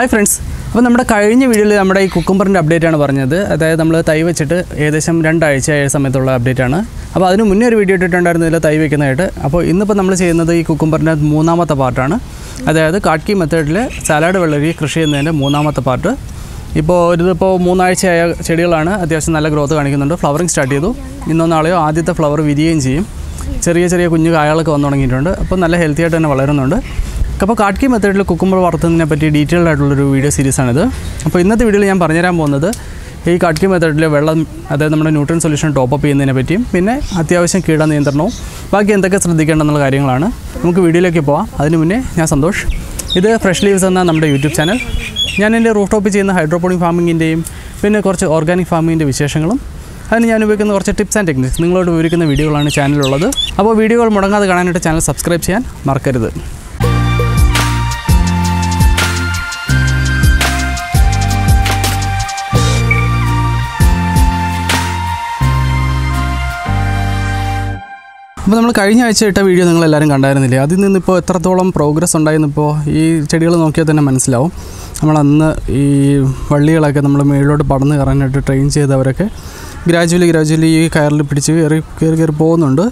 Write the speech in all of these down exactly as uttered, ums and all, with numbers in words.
Hi friends, അപ്പോൾ നമ്മുടെ കഴിഞ്ഞ വീഡിയോയിൽ നമ്മുടെ ഈ കുക്കുംബറിന്റെ അപ്ഡേറ്റ് ആണ് പറഞ്ഞത്. അതായത് നമ്മൾ തൈ വെച്ചിട്ട് ഏകദേശം രണ്ടാഴ്ച ആയ സമയത്തുള്ള അപ്ഡേറ്റ് ആണ്. അപ്പോൾ അതിന് മുന്നേ ഒരു വീഡിയോ ഇട്ടിട്ടുണ്ടായിരുന്നില്ല തൈ വെക്കുന്നതായിട്ട്. അപ്പോൾ ഇന്നിപ്പോൾ നമ്മൾ ചെയ്യുന്നത് ഈ കുക്കുംബറിന്റെ മൂന്നാമത്തെ പാർട്ടാണ്. അതായത് കാട്ട്കി മെത്തേഡിൽ സാലഡ് വെള്ളരി കൃഷി ചെയ്യുന്നതിന്റെ മൂന്നാമത്തെ പാർട്ട്. ഇപ്പോൾ ഇതിപ്പോൾ മൂന്നാഴ്ചയായ ചെടികളാണ്. അത്യാവശ്യം നല്ല ഗ്രോത്ത് കാണിക്കുന്നുണ്ട്. ഫ്ലവറിങ് സ്റ്റാർട്ട് ചെയ്തു. ഇന്നോ നാളെയോ ആദ്യത്തെ ഫ്ലവർ വിരിയുകയും ചെയ്യും. ചെറിയ ചെറിയ കുഞ്ഞു കായകളൊക്കെ വന്നു തുടങ്ങിയിട്ടുണ്ട്. അപ്പോൾ നല്ല ഹെൽത്തി ആയിട്ട് തന്നെ വളരുന്നുണ്ട്. അപ്പോൾ കാട്ട്കി മെത്തേഡിൽ കുക്കുംബർ വളർത്തുന്നതിനെ പറ്റി ഡീറ്റെയിൽഡ് ആയിട്ടുള്ളൊരു വീഡിയോ സീരീസാണിത്. അപ്പോൾ ഇന്നത്തെ വീഡിയോയിൽ ഞാൻ പറഞ്ഞുതരാൻ പോകുന്നത് ഈ കാട്ട്കി മെത്തേഡിൽ വെള്ളം, അതായത് നമ്മുടെ ന്യൂട്രിയൻ സൊല്യൂഷൻ ടോപ്പപ്പ് ചെയ്യുന്നതിനെ പറ്റിയും പിന്നെ അത്യാവശ്യം കീട നിയന്ത്രണവും ബാക്കി എന്തൊക്കെ ശ്രദ്ധിക്കേണ്ടെന്നുള്ള കാര്യങ്ങളാണ്. നമുക്ക് വീഡിയോയിലേക്ക് പോവാം. അതിന് മുന്നേ ഞാൻ സന്തോഷ്. ഇത് ഫ്രഷ് ലീവ്സ് എന്ന നമ്മുടെ യൂട്യൂബ് ചാനൽ. ഞാൻ എൻ്റെ റൂഫ് ടോപ്പിൽ ചെയ്യുന്ന ഹൈഡ്രോപോണിക് ഫാമിങ്ങിൻ്റെയും പിന്നെ കുറച്ച് ഓർഗാനിക് ഫാമിങ്ങിൻ്റെ വിശേഷങ്ങളും അതിന് ഞാൻ ഉപയോഗിക്കുന്ന കുറച്ച് ടിപ്സ് ആൻഡ് ടെക്നിക്സ് നിങ്ങളോട് വിവരിക്കുന്ന വീഡിയോകളാണ് ചാനലിലുള്ളത്. അപ്പോൾ വീഡിയോകൾ മുടങ്ങാതെ കാണാനായിട്ട് ചാനൽ സബ്സ്ക്രൈബ് ചെയ്യാൻ മറക്കരുത്. അപ്പോൾ നമ്മൾ കഴിഞ്ഞ ആഴ്ച ഇട്ട വീഡിയോ നിങ്ങളെല്ലാവരും കണ്ടായിരുന്നില്ലേ? അതിൽ നിന്നിപ്പോൾ എത്രത്തോളം പ്രോഗ്രസ് ഉണ്ടായിരുന്നിപ്പോൾ ഈ ചെടികൾ നോക്കിയാൽ തന്നെ മനസ്സിലാവും. നമ്മളന്ന് ഈ വള്ളികളൊക്കെ നമ്മൾ മേളിലോട്ട് പടന്ന് കയറാനായിട്ട് ട്രെയിൻ ചെയ്തവരൊക്കെ ഗ്രാജുവലി ഗ്രാജുവലി ഈ കയറിൽ പിടിച്ച് കയറി കയറി കയറി പോകുന്നുണ്ട്.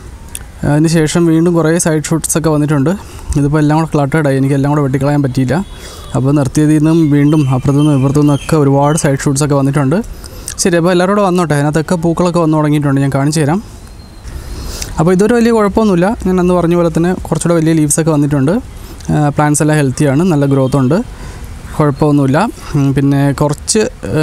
അതിന് ശേഷം വീണ്ടും കുറേ സൈഡ് ഷൂട്ട്സൊക്കെ വന്നിട്ടുണ്ട്. ഇതിപ്പോൾ എല്ലാം കൂടെ ക്ലട്ടേഡായി, എനിക്ക് എല്ലാം കൂടെ വെട്ടിക്കളയാൻ പറ്റിയില്ല. അപ്പോൾ നിർത്തിയതിൽ നിന്നും വീണ്ടും അപ്പുറത്തു നിന്നും ഇപ്പുറത്തു നിന്നൊക്കെ ഒരുപാട് സൈഡ് ഷൂട്ട്സൊക്കെ വന്നിട്ടുണ്ട്. ശരി, അപ്പോൾ എല്ലാവരും കൂടെ വന്നോട്ടെ. അതിനകത്തൊക്കെ പൂക്കളൊക്കെ വന്നു തുടങ്ങിയിട്ടുണ്ട്. ഞാൻ കാണിച്ചു തരാം. അപ്പോൾ ഇതൊരു വലിയ കുഴപ്പമൊന്നുമില്ല. ഞാൻ അന്ന് പറഞ്ഞ പോലെ തന്നെ കുറച്ചുകൂടെ വലിയ ലീവ്സൊക്കെ വന്നിട്ടുണ്ട്. പ്ലാന്റ്സ് എല്ലാം ഹെൽത്തിയാണ്, നല്ല ഗ്രോത്ത് ഉണ്ട്, കുഴപ്പമൊന്നുമില്ല. പിന്നെ കുറച്ച്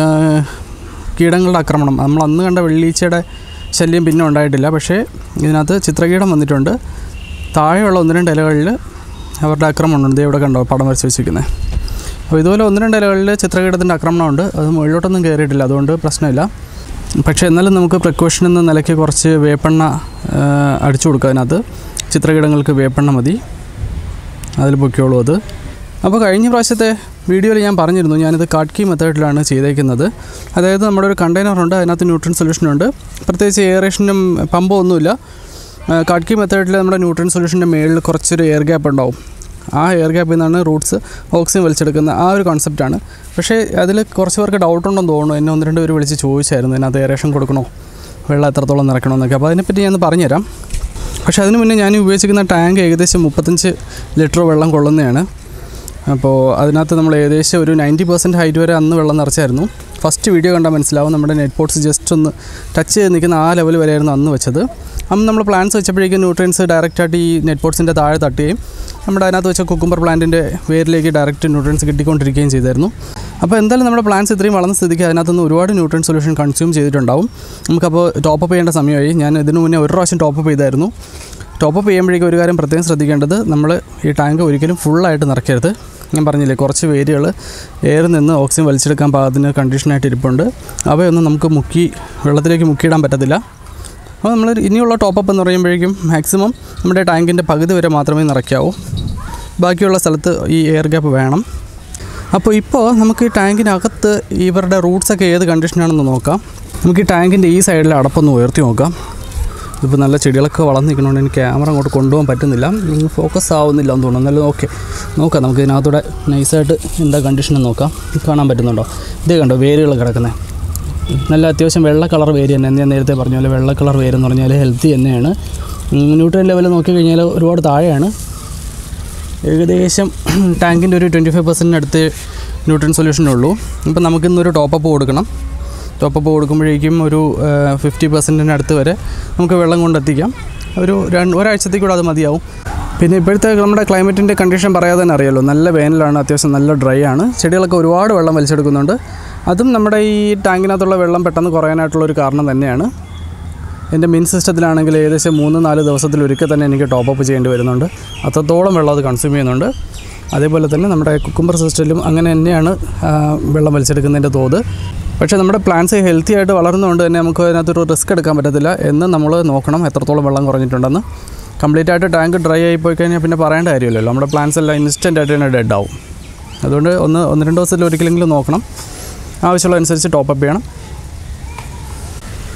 കീടങ്ങളുടെ ആക്രമണം, നമ്മൾ അന്ന് കണ്ട വെള്ളീച്ചയുടെ ശല്യം പിന്നെ ഉണ്ടായിട്ടില്ല. പക്ഷേ ഇതിനകത്ത് ചിത്രകീടം വന്നിട്ടുണ്ട്. താഴെയുള്ള ഒന്ന് രണ്ട് ഇലകളിൽ അവരുടെ ആക്രമണമുണ്ട്. ഇവിടെ കണ്ടോ പടം വരച്ച് വെച്ചിരിക്കുന്നത്. അപ്പോൾ ഇതുപോലെ ഒന്ന് രണ്ട് ഇലകളിൽ ചിത്രകീടത്തിൻ്റെ ആക്രമണമുണ്ട്. അത് മുകളിലോട്ടൊന്നും കയറിയിട്ടില്ല, അതുകൊണ്ട് പ്രശ്നമില്ല. പക്ഷേ എന്നാലും നമുക്ക് പ്രിക്കോഷൻ എന്ന നിലയ്ക്ക് കുറച്ച് വേപ്പെണ്ണ അടിച്ചു കൊടുക്കുക. അതിനകത്ത് ചിത്രകീടങ്ങൾക്ക് വേപ്പെണ്ണ മതി, അതിൽ പൊയ്ക്കോളൂ അത്. അപ്പോൾ കഴിഞ്ഞ പ്രാവശ്യത്തെ വീഡിയോയിൽ ഞാൻ പറഞ്ഞിരുന്നു ഞാനിത് കാട്ട്കി മെത്തേഡിലാണ് ചെയ്തേക്കുന്നത്. അതായത് നമ്മുടെ ഒരു കണ്ടെയ്നറുണ്ട്, അതിനകത്ത് ന്യൂട്രിയൻ സൊല്യൂഷനുണ്ട്. പ്രത്യേകിച്ച് എയറേഷനും പമ്പോ ഒന്നുമില്ല. കാട്ട്കി മെത്തേഡിൽ നമ്മുടെ ന്യൂട്രിയൻ സൊല്യൂഷൻ്റെ മേളിൽ കുറച്ചൊരു എയർ ഗ്യാപ്പ് ഉണ്ടാവും. ആ എയർ ഗ്യാപ്പിൽ നിന്നാണ് റൂട്ട്സ് ഓക്സിജൻ വലിച്ചെടുക്കുന്ന ആ ഒരു കോൺസെപ്റ്റാണ്. പക്ഷേ അതിൽ കുറച്ച് പേർക്ക് ഡൗട്ടുണ്ടെന്ന് തോന്നുന്നു. എന്നെ ഒന്ന് രണ്ട് പേര് വിളിച്ച് ചോദിച്ചായിരുന്നു ഇതിനകത്ത് എയറേഷൻ കൊടുക്കണോ, വെള്ളം എത്രത്തോളം നിറയ്ക്കണമെന്നൊക്കെ. അപ്പോൾ അതിനെപ്പറ്റി ഞാൻ പറഞ്ഞുതരാം. പക്ഷേ അതിന് മുന്നേ ഞാൻ ഉപയോഗിച്ചിരിക്കുന്ന ടാങ്ക് ഏകദേശം മുപ്പത്തഞ്ച് ലിറ്റർ വെള്ളം കൊള്ളുന്നതാണ്. അപ്പോൾ അതിനകത്ത് നമ്മൾ ഏകദേശം ഒരു നയൻറ്റി പെർസെൻറ്റ് ഹൈറ്റ് വരെ അന്ന് വെള്ളം നിറച്ചായിരുന്നു. ഫസ്റ്റ് വീഡിയോ കണ്ടാൽ മനസ്സിലാവും. നമ്മുടെ നെറ്റ് പോട്ട്സ് ജസ്റ്റ് ഒന്ന് ടച്ച് ചെയ്ത് നിൽക്കുന്ന ആ ലെവൽ വരെയായിരുന്നു അന്ന് വെച്ചത്. അന്ന് നമ്മൾ പ്ലാന്റ്സ് വെച്ചപ്പോഴേക്കും ന്യൂട്രിയൻസ് ഡയറക്റ്റായിട്ട് ഈ നെറ്റ് പോട്ട്സിൻ്റെ താഴെ തട്ടുകയും നമ്മുടെ അതിനകത്ത് വെച്ച കുക്കുംബർ പ്ലാന്റിൻ്റെ വേരിലേക്ക് ഡയറക്റ്റ് ന്യൂട്രിയൻസ് കിട്ടിക്കൊണ്ടിരിക്കുകയും ചെയ്തായിരുന്നു. അപ്പോൾ എന്തായാലും നമ്മുടെ പ്ലാന്റ്സ് ഇത്രയും വളർന്ന സ്ഥിതിക്ക് അതിനകത്തുനിന്ന് ഒരുപാട് ന്യൂട്രിയൻ സൊല്യൂഷൻ കൺസ്യൂം ചെയ്തിട്ടുണ്ടാവും. നമുക്കപ്പോൾ ടോപ്പപ്പ് ചെയ്യേണ്ട സമയമായി. ഞാൻ ഇതിനു മുന്നേ ഒരു പ്രാവശ്യം ടോപ്പപ്പ് ചെയ്തായിരുന്നു. ടോപ്പപ്പ് ചെയ്യുമ്പോഴേക്കും ഒരു കാര്യം പ്രത്യേകം ശ്രദ്ധിക്കേണ്ടത്, നമ്മൾ ഈ ടാങ്ക് ഒരിക്കലും ഫുള്ളായിട്ട് നിറയ്ക്കരുത്. ഞാൻ പറഞ്ഞില്ലേ, കുറച്ച് വേരുകൾ എയറിൽ നിന്ന് ഓക്സിജൻ വലിച്ചെടുക്കാൻ പാകത്തിന് കണ്ടീഷനായിട്ട് ഇരിപ്പുണ്ട്. അവയൊന്നും നമുക്ക് മുക്കി വെള്ളത്തിലേക്ക് മുക്കിയിടാൻ പറ്റത്തില്ല. അപ്പോൾ നമ്മൾ ഇനിയുള്ള ടോപ്പപ്പ് എന്ന് പറയുമ്പോഴേക്കും മാക്സിമം നമ്മുടെ ടാങ്കിൻ്റെ പകുതി വരെ മാത്രമേ നിറയ്ക്കാവൂ. ബാക്കിയുള്ള സ്ഥലത്ത് ഈ എയർ ഗ്യാപ്പ് വേണം. അപ്പോൾ ഇപ്പോൾ നമുക്ക് ഈ ടാങ്കിനകത്ത് ഇവരുടെ റൂട്ട്സൊക്കെ ഏത് കണ്ടീഷനാണെന്ന് നോക്കാം. നമുക്ക് ഈ ടാങ്കിൻ്റെ ഈ സൈഡിൽ അടപ്പൊന്ന് ഉയർത്തി നോക്കാം. ഇപ്പോൾ നല്ല ചെടികളൊക്കെ വളർന്നു നിൽക്കണോണ്ട് എനിക്ക് ക്യാമറ അങ്ങോട്ട് കൊണ്ടുപോകാൻ പറ്റുന്നില്ല, ഫോക്കസ് ആവുന്നില്ല എന്ന് തോന്നുന്നു. എന്നാലും ഓക്കെ നോക്കാം. നമുക്ക് ഇതിനകത്തൂടെ നൈസായിട്ട് എന്താ കണ്ടീഷൻ നോക്കാം. കാണാൻ പറ്റുന്നുണ്ടോ? ഇതേ കണ്ടോ വേരുകൾ കിടക്കുന്നത്. നല്ല അത്യാവശ്യം വെള്ള കളർ വേര് തന്നെ. ഞാൻ നേരത്തെ പറഞ്ഞ പോലെ വെള്ള കളർ വേരെന്ന് പറഞ്ഞാൽ ഹെൽത്തി തന്നെയാണ്. ന്യൂട്രിയൻ ലെവൽ നോക്കിക്കഴിഞ്ഞാൽ ഒരുപാട് താഴെയാണ്. ഏകദേശം ടാങ്കിൻ്റെ ഒരു ട്വൻറ്റി ഫൈവ് പെർസെൻറ്റിനടുത്ത് ന്യൂട്രിയൻ സൊല്യൂഷനുള്ളൂ. ഇപ്പം നമുക്കിന്നൊരു ടോപ്പപ്പ് കൊടുക്കണം. ടോപ്പപ്പ് കൊടുക്കുമ്പോഴേക്കും ഒരു ഫിഫ്റ്റി പെർസെൻറ്റിൻ്റെ അടുത്ത് വരെ നമുക്ക് വെള്ളം കൊണ്ടെത്തിക്കാം. ഒരു രണ്ട് ഒരാഴ്ചത്തേക്ക് കൂടെ അത് മതിയാവും. പിന്നെ ഇപ്പോഴത്തെ നമ്മുടെ ക്ലൈമറ്റിൻ്റെ കണ്ടീഷൻ പറയാതെ തന്നെ അറിയാമല്ലോ, നല്ല വേനലാണ്, അത്യാവശ്യം നല്ല ഡ്രൈ ആണ്. ചെടികളൊക്കെ ഒരുപാട് വെള്ളം വലിച്ചെടുക്കുന്നുണ്ട്. അതും നമ്മുടെ ഈ ടാങ്കിനകത്തുള്ള വെള്ളം പെട്ടെന്ന് കുറയാനായിട്ടുള്ളൊരു കാരണം തന്നെയാണ്. എൻ്റെ മിൻ സിസ്റ്റത്തിലാണെങ്കിൽ ഏകദേശം മൂന്ന് നാല് ദിവസത്തിൽ ഒരിക്കൽ തന്നെ എനിക്ക് ടോപ്പപ്പ് ചെയ്യേണ്ടി വരുന്നുണ്ട്. അത്രത്തോളം വെള്ളം അത് കൺസ്യൂം ചെയ്യുന്നുണ്ട്. അതേപോലെ തന്നെ നമ്മുടെ കുക്കുംബർ സിസ്റ്റത്തിലും അങ്ങനെ തന്നെയാണ് വെള്ളം വലിച്ചെടുക്കുന്നതിൻ്റെ തോത്. പക്ഷേ നമ്മുടെ പ്ലാന്റ്സ് ഹെൽത്തി ആയിട്ട് വളർന്നുകൊണ്ട് തന്നെ നമുക്ക് അതിനകത്തൊരു റിസ്ക് എടുക്കാൻ പറ്റത്തില്ല. എന്ന് നമ്മൾ നോക്കണം എത്രത്തോളം വെള്ളം കുറഞ്ഞിട്ടുണ്ടെന്ന്. കംപ്ലീറ്റ് ആയിട്ട് ടാങ്ക് ഡ്രൈ ആയിപ്പോയി കഴിഞ്ഞാൽ പിന്നെ പറയേണ്ട കാര്യമില്ലല്ലോ. നമ്മുടെ പ്ലാന്റ്സ് എല്ലാം ഇൻസ്റ്റൻ്റ് ആയിട്ട് തന്നെ ഡെഡ് ആവും. അതുകൊണ്ട് ഒന്ന് ഒന്ന് രണ്ട് ദിവസത്തിൽ ഒരിക്കലെങ്കിലും നോക്കണം. ആവശ്യമുള്ള അനുസരിച്ച് ടോപ്പപ്പ് ചെയ്യണം.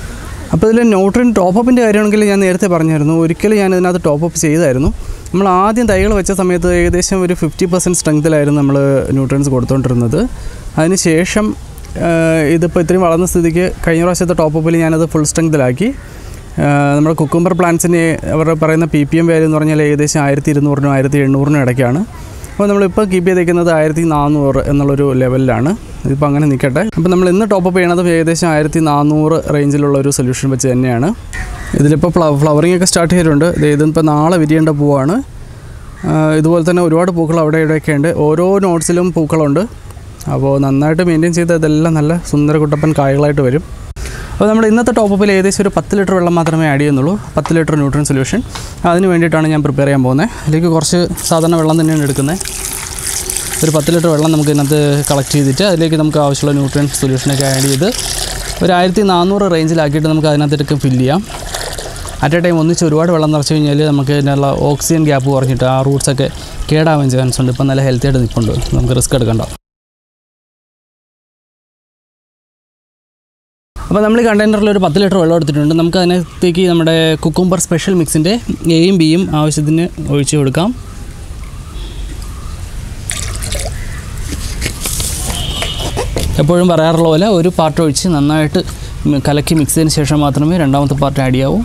അപ്പോൾ ഇതിൽ ന്യൂട്രിയൻ ടോപ്പപ്പിൻ്റെ കാര്യമാണെങ്കിൽ ഞാൻ നേരത്തെ പറഞ്ഞായിരുന്നു, ഒരിക്കലും ഞാൻ ഇതിനകത്ത് ടോപ്പപ്പ് ചെയ്തായിരുന്നു. നമ്മൾ ആദ്യം തൈകൾ വെച്ച സമയത്ത് ഏകദേശം ഒരു ഫിഫ്റ്റി പെർസെൻറ്റ് സ്ട്രെങ്ത്തിലായിരുന്നു നമ്മൾ ന്യൂട്രിയൻസ് കൊടുത്തുകൊണ്ടിരുന്നത്. അതിന് ശേഷം ഇതിപ്പോൾ ഇത്രയും വളർന്ന സ്ഥിതിക്ക് കഴിഞ്ഞ പ്രാവശ്യത്തെ ടോപ്പപ്പിൽ ഞാനത് ഫുൾ സ്ട്രെങ്ത്തിലാക്കി. നമ്മുടെ കുക്കുംബർ പ്ലാന്റ്സിന് അവർ പറയുന്ന പി പി എം വാല്യൂ എന്ന് പറഞ്ഞാൽ ഏകദേശം ആയിരത്തി ഇരുന്നൂറിനും ആയിരത്തി എണ്ണൂറിനും ഇടയ്ക്കാണ്. അപ്പോൾ നമ്മളിപ്പോൾ കീപ്പ് ചെയ്തേക്കുന്നത് ആയിരത്തി നാനൂറ് എന്നുള്ളൊരു ലെവലിലാണ്. ഇതിപ്പോൾ അങ്ങനെ നിൽക്കട്ടെ. അപ്പോൾ നമ്മൾ ഇന്ന് ടോപ്പപ്പ് ചെയ്യണതും ഏകദേശം ആയിരത്തി നാനൂറ് റേഞ്ചിലുള്ള ഒരു സൊല്യൂഷൻ വെച്ച് തന്നെയാണ്. ഇതിലിപ്പോൾ ഫ്ലവ ഫ്ലവറിംഗ് ഒക്കെ സ്റ്റാർട്ട് ചെയ്തിട്ടുണ്ട്. ഇതിപ്പോൾ നാളെ വിരിയേണ്ട പൂവാണ്. ഇതുപോലെ തന്നെ ഒരുപാട് പൂക്കൾ അവിടെ ഇവിടെയൊക്കെ ഉണ്ട്. ഓരോ നോട്ട്സിലും പൂക്കളുണ്ട്. അപ്പോൾ നന്നായിട്ട് മെയിൻറ്റെയിൻ ചെയ്ത് ഇതെല്ലാം നല്ല സുന്ദര കുട്ടപ്പൻ കായകളായിട്ട് വരും. അപ്പോൾ നമ്മുടെ ഇന്നത്തെ ടോപ്പപ്പിൽ ഏകദേശം ഒരു പത്ത് ലിറ്റർ വെള്ളം മാത്രമേ ആഡ് ചെയ്യുന്നുള്ളൂ. പത്ത് ലിറ്റർ ന്യൂട്രിയൻ സൊല്യൂഷൻ. അതിന് വേണ്ടിയിട്ടാണ് ഞാൻ പ്രിപ്പയർ ചെയ്യാൻ പോകുന്നത്. അതിലേക്ക് കുറച്ച് സാധാരണ വെള്ളം തന്നെയാണ് എടുക്കുന്നത്. ഒരു പത്ത് ലിറ്റർ വെള്ളം നമുക്ക് ഇതിനകത്ത് കളക്ട് ചെയ്തിട്ട് അതിലേക്ക് നമുക്ക് ആവശ്യമുള്ള ന്യൂട്രിയൻ സൊല്യൂഷനൊക്കെ ആഡ് ചെയ്ത് ഒരു ആയിരത്തി നാനൂറ് റേഞ്ചിലാക്കിയിട്ട് നമുക്ക് അതിനകത്തേക്ക് ഫില്ല് ചെയ്യാം. അറ്റ് എ ടൈം ഒന്നിച്ച് ഒരുപാട് വെള്ളം നിറച്ച് കഴിഞ്ഞാൽ നമുക്ക് ഇതിനുള്ള ഓക്സിജൻ ഗ്യാപ്പ് കുറഞ്ഞിട്ട് ആ റൂട്ട്സൊക്കെ കേടാവാൻ ചാൻസ് ഉണ്ട്. ഇപ്പം നല്ല ഹെൽത്തി ആയിട്ട് നിൽപ്പുണ്ട്. നമുക്ക് റിസ്ക് എടുക്കണ്ട. അപ്പോൾ നമ്മൾ ഈ കണ്ടെയ്നറിൽ ഒരു പത്ത് ലിറ്റർ വെള്ളം എടുത്തിട്ടുണ്ട്. നമുക്ക് അതിനകത്തേക്ക് നമ്മുടെ കുക്കുംബർ സ്പെഷ്യൽ മിക്സിൻ്റെ എയും ബിയും ആവശ്യത്തിന് ഒഴിച്ച് കൊടുക്കാം. എപ്പോഴും പറയാറുള്ള പോലെ ഒരു പാർട്ട് ഒഴിച്ച് നന്നായിട്ട് കലക്കി മിക്സ് ചെയ്തതിന് ശേഷം മാത്രമേ രണ്ടാമത്തെ പാർട്ട് ആഡ് ചെയ്യാവൂ.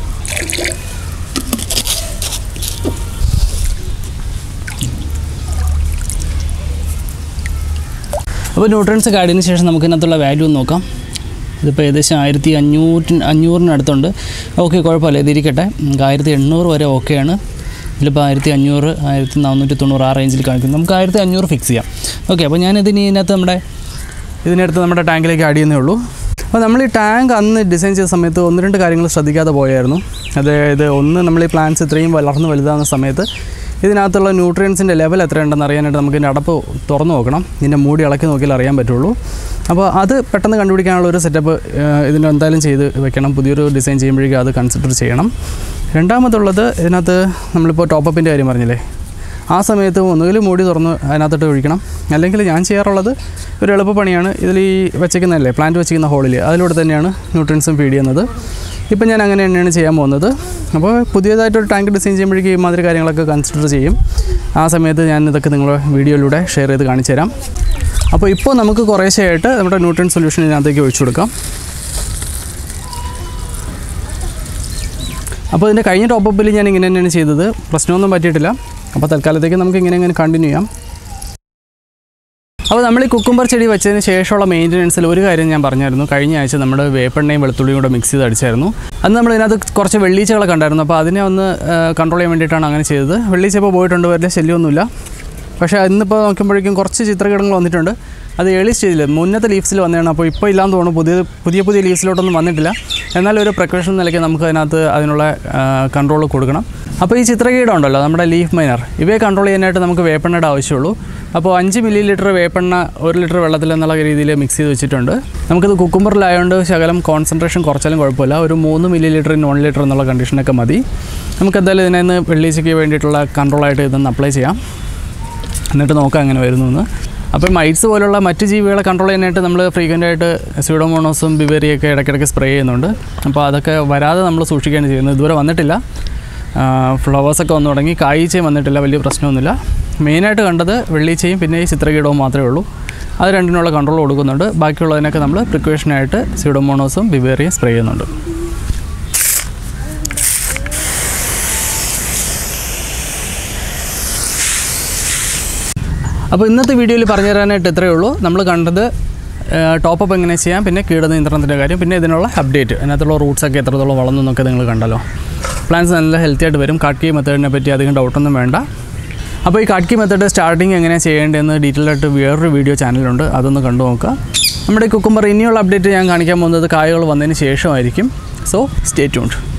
അപ്പോൾ ന്യൂട്രിയൻസ് ആഡ് ചെയ്തതിന് ശേഷം നമുക്ക് ഇതിനകത്തുള്ള വാല്യൂ ഒന്ന് നോക്കാം. ഇതിപ്പോൾ ഏകദേശം ആയിരത്തി അഞ്ഞൂറ്റി അഞ്ഞൂറിനടുത്തുണ്ട്. ഓക്കെ, കുഴപ്പമില്ല, ഇതിരിക്കട്ടെ. നമുക്ക് ആയിരത്തി എണ്ണൂറ് വരെ ഓക്കെയാണ്. ഇതിലിപ്പോൾ ആയിരത്തി അഞ്ഞൂറ് ആയിരത്തി നാനൂറ്റി തൊണ്ണൂറ് ആ റേഞ്ചിൽ കാണിക്കും. നമുക്ക് ആയിരത്തി അഞ്ഞൂറ് ഫിക്സ് ചെയ്യാം. ഓക്കെ, അപ്പോൾ ഞാനിതിന് ഇതിനകത്ത് നമ്മുടെ ഇതിനടുത്ത് നമ്മുടെ ടാങ്കിലേക്ക് ആഡ് ചെയ്യുന്നേ ഉള്ളൂ. അപ്പോൾ നമ്മൾ ഈ ടാങ്ക് അന്ന് ഡിസൈൻ ചെയ്ത സമയത്ത് ഒന്ന് രണ്ട് കാര്യങ്ങൾ ശ്രദ്ധിക്കാതെ പോയായിരുന്നു. അതായത് ഒന്ന്, നമ്മൾ ഈ പ്ലാന്റ്സ് ഇത്രയും വളർന്ന് വലുതാകുന്ന സമയത്ത് ഇതിനകത്തുള്ള ന്യൂട്രിയൻസിൻ്റെ ലെവൽ എത്രയുണ്ടെന്ന് അറിയാനായിട്ട് നമുക്ക് ഇതിൻ്റെ അടപ്പ് തുറന്നു നോക്കണം. ഇതിൻ്റെ മൂടി ഇളക്കി നോക്കിയാൽ അറിയാൻ പറ്റുള്ളൂ. അപ്പോൾ അത് പെട്ടെന്ന് കണ്ടുപിടിക്കാനുള്ള ഒരു സെറ്റപ്പ് ഇതിന് എന്തായാലും ചെയ്ത് വെക്കണം. പുതിയൊരു ഡിസൈൻ ചെയ്യുമ്പോഴേക്കും അത് കൺസിഡർ ചെയ്യണം. രണ്ടാമതുള്ളത്, ഇതിനകത്ത് നമ്മളിപ്പോൾ ടോപ്പപ്പിൻ്റെ കാര്യം പറഞ്ഞില്ലേ, ആ സമയത്ത് ഒന്നുകിൽ മൂടി തുറന്ന് അതിനകത്തോട്ട് ഒഴിക്കണം. അല്ലെങ്കിൽ ഞാൻ ചെയ്യാറുള്ളത് ഒരു എളുപ്പപ്പണിയാണ്. ഇതിൽ ഈ വെച്ചിരിക്കുന്നതല്ലേ പ്ലാന്റ് വെച്ചിരിക്കുന്ന ഹോളിൽ, അതിലൂടെ തന്നെയാണ് ന്യൂട്രിയൻസും ഫീഡ് ചെയ്യുന്നത്. ഇപ്പം ഞാൻ അങ്ങനെ തന്നെയാണ് ചെയ്യാൻ പോകുന്നത്. അപ്പോൾ പുതിയതായിട്ടൊരു ടാങ്ക് ഡിസൈൻ ചെയ്യുമ്പോഴേക്കും ഈ മാതിരി കാര്യങ്ങളൊക്കെ കൺസിഡർ ചെയ്യും. ആ സമയത്ത് ഞാൻ ഇതൊക്കെ നിങ്ങളുടെ വീഡിയോയിലൂടെ ഷെയർ ചെയ്ത് കാണിച്ചു തരാം. അപ്പോൾ ഇപ്പോൾ നമുക്ക് കുറേശ്ശെയായിട്ട് നമ്മുടെ ന്യൂട്രിയൻ സൊല്യൂഷൻ ഇതിനകത്തേക്ക് ഒഴിച്ചു കൊടുക്കാം. അപ്പോൾ ഇതിൻ്റെ കഴിഞ്ഞ ടോപ്പപ്പിൽ ഞാൻ ഇങ്ങനെ തന്നെയാണ് ചെയ്തത്. പ്രശ്നമൊന്നും പറ്റിയിട്ടില്ല. അപ്പോൾ തൽക്കാലത്തേക്ക് നമുക്ക് ഇങ്ങനെ ഇങ്ങനെ കണ്ടിന്യൂ ചെയ്യാം. അപ്പോൾ നമ്മൾ ഈ കുക്കുംബർ ചെടി വെച്ചതിന് ശേഷമുള്ള മെയിൻ്റനൻസിൽ ഒരു കാര്യം ഞാൻ പറഞ്ഞായിരുന്നു. കഴിഞ്ഞ ആഴ്ച നമ്മുടെ വേപ്പെണ്ണയും വെളുത്തുള്ളിയും കൂടെ മിക്സ് ചെയ്ത് അടിച്ചായിരുന്നു. അന്ന് നമ്മൾ ഇതിനകത്ത് കുറച്ച് വെള്ളീച്ചകളൊക്കെ ഉണ്ടായിരുന്നു. അപ്പോൾ അതിനെ ഒന്ന് കൺട്രോൾ ചെയ്യാൻ വേണ്ടിയിട്ടാണ് അങ്ങനെ ചെയ്തത്. വെള്ളീച്ച ഇപ്പോൾ പോയിട്ടുണ്ട്, വലിയ ശല്യമൊന്നുമില്ല. പക്ഷേ ഇന്നിപ്പോൾ നോക്കുമ്പോഴേക്കും കുറച്ച് ചിത്രകീടങ്ങൾ വന്നിട്ടുണ്ട്. അത് ഏർലി സ്റ്റേജിൽ മുന്നത്തെ ലീവ്സിൽ വന്നതാണ്. അപ്പോൾ ഇപ്പോൾ ഇല്ലാന്ന് തോന്നുന്നു. പുതിയ പുതിയ പുതിയ ലീവ്സിലോട്ടൊന്നും വന്നിട്ടില്ല. എന്നാലും ഒരു പ്രിക്കോഷൻ നിലയ്ക്ക് നമുക്ക് അതിനകത്ത് അതിനുള്ള കൺട്രോൾ കൊടുക്കണം. അപ്പോൾ ഈ ചിത്രകീടം ഉണ്ടല്ലോ, നമ്മുടെ ലീഫ് മൈനർ, ഇവയെ കൺട്രോൾ ചെയ്യാനായിട്ട് നമുക്ക് വേപ്പെണ്ണയുടെ ആവശ്യമുള്ളൂ. അപ്പോൾ അഞ്ച് മില്ലി ലിറ്റർ വേപ്പെണ്ണ ഒരു ലിറ്റർ വെള്ളത്തിൽ എന്നുള്ള രീതിയിൽ മിക്സ് ചെയ്ത് വെച്ചിട്ടുണ്ട്. നമുക്കിത് കുക്കുംബറിലായതുകൊണ്ട് ശകലം കോൺസെൻട്രേഷൻ കുറച്ചാലും കുഴപ്പമില്ല. ഒരു മൂന്ന് മില്ലി ലിറ്റർ വൺ ലിറ്റർ എന്നുള്ള കണ്ടീഷനൊക്കെ മതി. നമുക്ക് എന്തായാലും ഇതിനെ നിന്ന് വെള്ളീച്ചയ്ക്ക് വേണ്ടിയിട്ടുള്ള കൺട്രോളായിട്ട് ഇതൊന്ന് അപ്ലൈ ചെയ്യാം. എന്നിട്ട് നോക്കാം എങ്ങനെ വരുന്നു എന്ന്. അപ്പോൾ മൈറ്റ്സ് പോലുള്ള മറ്റ് ജീവികളെ കൺട്രോൾ ചെയ്യാനായിട്ട് നമ്മൾ ഫ്രീക്വൻ്റായിട്ട് സ്യൂഡോമോണോസും ബിവേറിയൊക്കെ ഇടയ്ക്കിടയ്ക്ക് സ്പ്രേ ചെയ്യുന്നുണ്ട്. അപ്പോൾ അതൊക്കെ വരാതെ നമ്മൾ സൂക്ഷിക്കുകയാണ് ചെയ്യുന്നത്. ഇതുവരെ വന്നിട്ടില്ല. ഫ്ലവേഴ്സൊക്കെ വന്നു തുടങ്ങി. കായ്ച്ചയും വന്നിട്ടില്ല, വലിയ പ്രശ്നമൊന്നുമില്ല. മെയിനായിട്ട് കണ്ടത് വെള്ളീച്ചയും പിന്നെ ഈ ചിത്രകീടവും മാത്രമേ ഉള്ളൂ. അത് രണ്ടിനുള്ള കൺട്രോൾ കൊടുക്കുന്നുണ്ട്. ബാക്കിയുള്ളതിനൊക്കെ നമ്മൾ പ്രിക്കോഷനായിട്ട് സ്യൂഡോമോണോസും ബിവേറിയും സ്പ്രേ ചെയ്യുന്നുണ്ട്. അപ്പോൾ ഇന്നത്തെ വീഡിയോയിൽ പറഞ്ഞു തരാനായിട്ട് ഇത്രയേ ഉള്ളൂ. നമ്മൾ കണ്ടത് ടോപ്പപ്പ് എങ്ങനെ ചെയ്യാം, പിന്നെ കീടനിയന്ത്രണത്തിൻ്റെ കാര്യം, പിന്നെ ഇതിനുള്ള അപ്ഡേറ്റ്, അതിനകത്തുള്ള റൂട്ട്സൊക്കെ എത്രത്തോളം വളർന്നൊക്കെ നിങ്ങൾ കണ്ടല്ലോ. പ്ലാന്റ്സ് നല്ല ഹെൽത്തി ആയിട്ട് വരും. കാട്ട്കി മെത്തേഡിനെ പറ്റി അധികം ഡൗട്ടൊന്നും വേണ്ട. അപ്പോൾ ഈ കാട്ട്കി മെത്തേഡ് സ്റ്റാർട്ടിങ് എങ്ങനെയാണ് ചെയ്യേണ്ടതെന്ന് ഡീറ്റെയിൽ ആയിട്ട് വേറൊരു വീഡിയോ ചാനലുണ്ട്, അതൊന്ന് കണ്ടു നോക്കുക. നമ്മുടെ ഈ കുക്കുംബർ ഇനിയുള്ള അപ്ഡേറ്റ് ഞാൻ കാണിക്കാൻ പോകുന്നത് കായകൾ വന്നതിന് ശേഷമായിരിക്കും. So stay tuned.